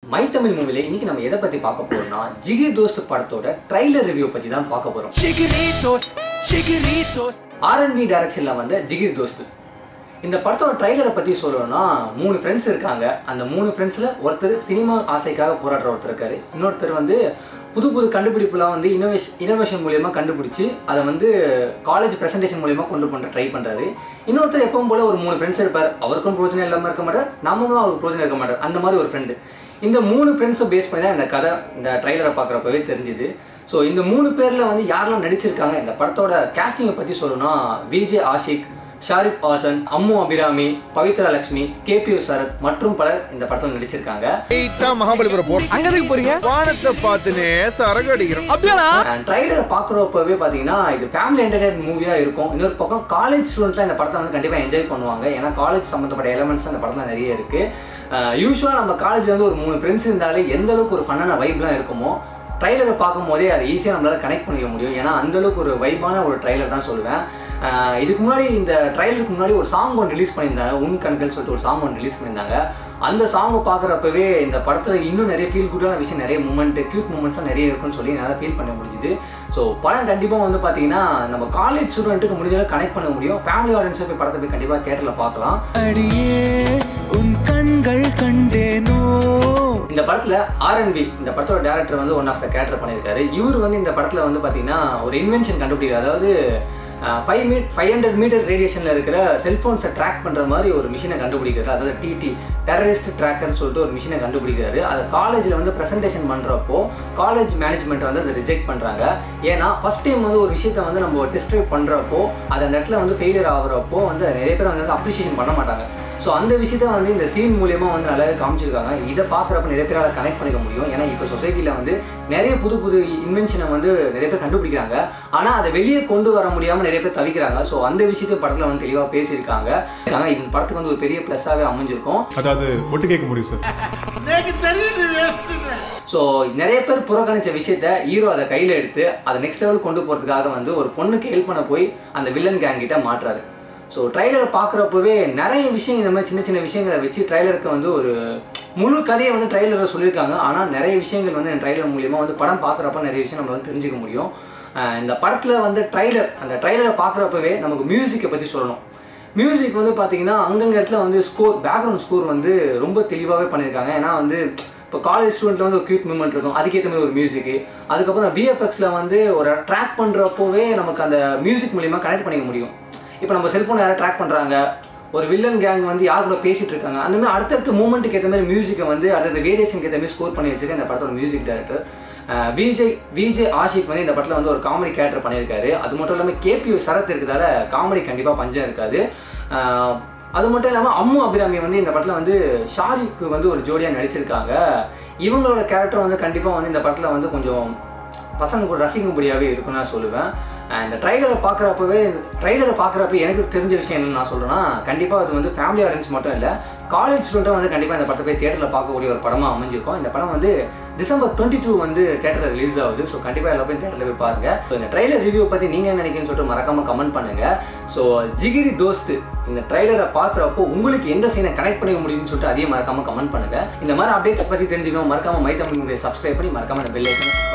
My Tamil மூவில இன்னைக்கு நம்ம எதை பத்தி பார்க்க போறோம்னா ஜிகிர் தோஸ்த் படத்தோட ட்ரைலர் ரிவ்யூ பத்தி தான் பார்க்க போறோம். R&B டைரக்ஷன்ல வந்த ஜிகிர் தோஸ்த் இந்த படத்தோட ட்ரைலரை பத்தி சொல்லணும்னா 3 ஃப்ரெண்ட்ஸ் இருக்காங்க. அந்த 3 ஃப்ரெண்ட்ஸ்ல ஒருத்தர் சினிமா ஆசைக்காக போராடுற ஒருத்தர் இருக்காரு. இன்னொருத்தர் வந்து புது கண்டுபிடிப்புலாம் வந்து இனோவேஷன் மூலியமா கண்டுபிடிச்சு அதை வந்து காலேஜ் பிரசன்டேஷன் மூலியமா கொண்டு ட்ரை பண்றாரு. இன்னொருத்தர் எப்பவும் போல ஒரு 3 ஃப்ரெண்ட்ஸ் இருப்பார். அவருக்கும் பிரோஜனம் இல்லாமல் இருக்க மாட்டார், நம்மளும் அவருக்கு பிரோஜனம் இருக்க மாட்டார். அந்த மாதிரி ஒரு ஃப்ரெண்டு. இந்த 3 ஃப்ரெண்ட்ஸும் பேஸ் பண்ணி தான் இந்த கதை இந்த ட்ரைலரை பார்க்குறப்பவே தெரிஞ்சுது. ஸோ இந்த 3 பேரில் வந்து யாரெல்லாம் நடிச்சிருக்காங்க இந்த படத்தோட கேஸ்டிங்கை பற்றி சொல்லணும்னா விஜே ஆஷிக், ஷாரிப் ஹாசன், அம்மு அபிராமி, பவித்ரா லட்சுமி, கேபியூ சரத் மற்றும் பலர் இந்த படத்தில் நடிச்சிருக்காங்க. ட்ரைலரை பார்க்குறப்பவே பார்த்தீங்கன்னா இது ஃபேமிலி என்டர்டைன்மெண்ட் மூவியாக இருக்கும். இன்னொரு பக்கம் காலேஜ் ஸ்டூடெண்ட்ஸ்லாம் இந்த படத்தை வந்து கண்டிப்பாக என்ஜாய் பண்ணுவாங்க. ஏன்னா காலேஜ் சம்மந்தப்பட்ட எலமெண்ட்ஸ் அந்த படத்தில் நிறைய இருக்குது. யூஸ்வலாக நம்ம காலேஜில் வந்து ஒரு 3 ஃப்ரெண்ட்ஸ் இருந்தாலே எந்த அளவுக்கு ஒரு ஃபன்னான வைப்லாம் இருக்குமோ ட்ரைலரை பார்க்கும் போதே அதை ஈஸியாக நம்மளால் கனெக்ட் பண்ணிக்க முடியும். ஏன்னா அந்தளவுக்கு ஒரு வைப்பான ஒரு ட்ரைலர் தான் சொல்லுவேன். இதுக்கு முன்னாடி இந்த ட்ரைலருக்கு முன்னாடி ஒரு சாங் ஒன்று ரிலீஸ் பண்ணியிருந்தாங்க. உன் கண்கள் சொல்லிட்டு ஒரு சாங் ஒன்று ரிலீஸ் பண்ணியிருந்தாங்க. அந்த சாங்கை பார்க்குறப்பவே இந்த படத்தில் இன்னும் நிறைய ஃபீல் குட்டான விஷயம், நிறைய மூமெண்ட், க்யூட் மூமெண்ட்ஸ்லாம் நிறைய இருக்குன்னு சொல்லி நல்லா ஃபீல் பண்ண முடிஞ்சுது. ஸோ படம் கண்டிப்பாக வந்து பார்த்தீங்கன்னா நம்ம காலேஜ் ஸ்டூடெண்ட்டுக்கு முடிஞ்சளவு கனெக்ட் பண்ண முடியும். ஃபேமிலி ஆடியன்ஸை போய் படத்தை போய் கண்டிப்பாக தியேட்டரில் பார்க்கலாம். இந்த படத்தில் R&B இந்த படத்தோட டேரக்டர் வந்து ஒன் ஆஃப் த கேரக்டர் பண்ணியிருக்காரு. இவர் வந்து இந்த படத்தில் வந்து பார்த்தீங்கன்னா ஒரு இன்வென்ஷன் கண்டுபிடிக்கிறார். அதாவது 500 மீட்டர் ரேடியேஷனில் இருக்கிற செல்ஃபோன்ஸை ட்ராக் பண்ணுற மாதிரி ஒரு மிஷினை கண்டுபிடிக்கிறாரு. அதாவது TT டெரரிஸ்ட் ட்ராக்கர் சொல்லிட்டு ஒரு மிஷினை கண்டுபிடிக்கிறாரு. அதை காலேஜில் வந்து ப்ரெசன்டேஷன் பண்ணுறப்போ காலேஜ் மேனேஜ்மெண்ட் வந்து அதை ரிஜெக்ட் பண்ணுறாங்க. ஏன்னா ஃபஸ்ட் டைம் வந்து ஒரு விஷயத்தை வந்து நம்ம டெஸ்ட் ட்ரைவ் பண்ணுறப்போ அது அந்த இடத்துல வந்து ஃபெயிலியர் ஆகிறப்போ வந்து நிறைய பேர் வந்து அப்ரிஷியேஷன் பண்ண மாட்டாங்க. ஸோ அந்த விஷயத்த வந்து இந்த சீன் மூலியமாக வந்து நல்லாவே காமிச்சிருக்காங்க. இதை பார்க்குறப்ப நிறைய பேரால் கனெக்ட் பண்ணிக்க முடியும். ஏன்னா இப்போ சொசைட்டியில் வந்து நிறைய புது இன்வென்ஷனை வந்து நிறைய பேர் கண்டுபிடிக்கிறாங்க. ஆனால் அதை வெளியே கொண்டு வர முடியாமல் நிறைய பேர் தவிக்கிறாங்க. ஸோ அந்த விஷயத்தை படத்தில் வந்து தெளிவாக பேசியிருக்காங்க. இந்த படத்துக்கு வந்து ஒரு பெரிய ப்ளஸ்ஸாகவே அமைஞ்சிருக்கும். அதாவது ஒட்டு கேட்க முடியும் சார். ஸோ நிறைய பேர் புறக்கணிச்ச விஷயத்த ஹீரோ அதை கையில் எடுத்து அதை நெக்ஸ்ட் லெவல் கொண்டு போகிறதுக்காக வந்து ஒரு பொண்ணுக்கு ஹெல்ப் பண்ண போய் அந்த வில்லன் கேங் கிட்ட மாட்டுறாரு. ஸோ ட்ரைலரை பார்க்குறப்பவே நிறைய விஷயம் இந்த மாதிரி சின்ன விஷயங்களை வச்சு ட்ரைலருக்கு வந்து ஒரு முழு கதையை வந்து ட்ரைலரில் சொல்லியிருக்காங்க. ஆனால் நிறைய விஷயங்கள் வந்து ட்ரைலர் மூலியமாக வந்து படம் பார்க்குறப்ப நிறைய விஷயம் நம்ம வந்து தெரிஞ்சுக்க முடியும். இந்த படத்தில் வந்து அந்த ட்ரைலரை பார்க்குறப்பவே நமக்கு மியூசிக்கை பற்றி சொல்லணும். மியூசிக் வந்து பார்த்தீங்கன்னா அங்கங்க இடத்துல வந்து பேக்ரவுண்ட் ஸ்கோர் வந்து ரொம்ப தெளிவாகவே பண்ணியிருக்காங்க. ஏன்னா வந்து இப்போ காலேஜ் ஸ்டூடெண்ட்டில் வந்து ஒரு க்யூட் மூமெண்ட் இருக்கும், அதுக்கேற்ற மாதிரி ஒரு மியூசிக்கு. அதுக்கப்புறம் VFXல வந்து ஒரு ட்ராக் பண்ணுறப்போவே நமக்கு அந்த மியூசிக் மூலியமாக கனெக்ட் பண்ணிக்க முடியும். இப்போ நம்ம செல்ஃபோனை யாரும் ட்ராக் பண்ணுறாங்க, ஒரு வில்லன் கேங் வந்து யார் கூட பேசிகிட்டு இருக்காங்க, அந்த மாதிரி அடுத்தடுத்த மூமெண்ட்டுக்கு ஏற்ற மாதிரி மியூசிக்கை வந்து அடுத்த வேரியேஷனுக்கு ஏற்ற மாதிரி ஸ்கோர் பண்ணி வச்சுருக்கேன் இந்த படத்தோட மியூசிக் டைரக்டர். விஜே ஆஷிக் வந்து இந்த படத்தில் வந்து ஒரு காமெடி கேரக்டர் பண்ணியிருக்காரு. அது மட்டும் இல்லாமல் கேபியூ சரத் இருக்கிறதால காமெடி கண்டிப்பாக பஞ்சம் இருக்காது. அது மட்டும் இல்லாமல் அம்மு அபிராமி வந்து இந்த படத்தில் வந்து ஷாரிக்கு வந்து ஒரு ஜோடியாக நடிச்சிருக்காங்க. இவங்களோட கேரக்டர் வந்து கண்டிப்பாக வந்து இந்த படத்தில் வந்து கொஞ்சம் பசங்க கூட ரசிக்கும்படியாகவே இருக்குன்னு நான் சொல்லுவேன். இந்த ட்ரைலரை பார்க்குறப்ப எனக்கு தெரிஞ்ச விஷயம் என்னென்னு நான் சொல்கிறேன்னா, கண்டிப்பாக அது வந்து ஃபேமிலி ஆடியன்ஸ் மட்டும் இல்லை, காலேஜ் ஸ்டூடெண்ட்டும் வந்து கண்டிப்பாக இந்த படத்தை போய் தியேட்டரில் பார்க்கக்கூடிய ஒரு படமாக அமைஞ்சிருக்கும். இந்த படம் வந்து December 22 வந்து தியேட்டரில் ரிலீஸ் ஆகுது. ஸோ கண்டிப்பாக எல்லா போய் தியேட்டரில் போய் பாருங்கள். ஸோ இந்த ட்ரைலர் ரிவ்யூ பற்றி நீங்கள் என்ன நினைக்கிறீங்கன்னு சொல்லிட்டு மறக்காமல் கமெண்ட் பண்ணுங்கள். ஸோ ஜிகிரி தோஸ்த் இந்த ட்ரைலரை பார்க்குறப்போ உங்களுக்கு எந்த சீனை கனெக்ட் பண்ணிக்க முடியும்னு சொல்லிட்டு அதையும் மறக்காமல் கமெண்ட் பண்ணுங்கள். இந்த மாதிரி அப்டேட்ஸ் பற்றி தெரிஞ்சுக்கணும் மறக்காமல் மை தமிழ் மூவியை சப்ஸ்கிரைப் பண்ணி மறக்காமல் இந்த பெல் ஐக்கனை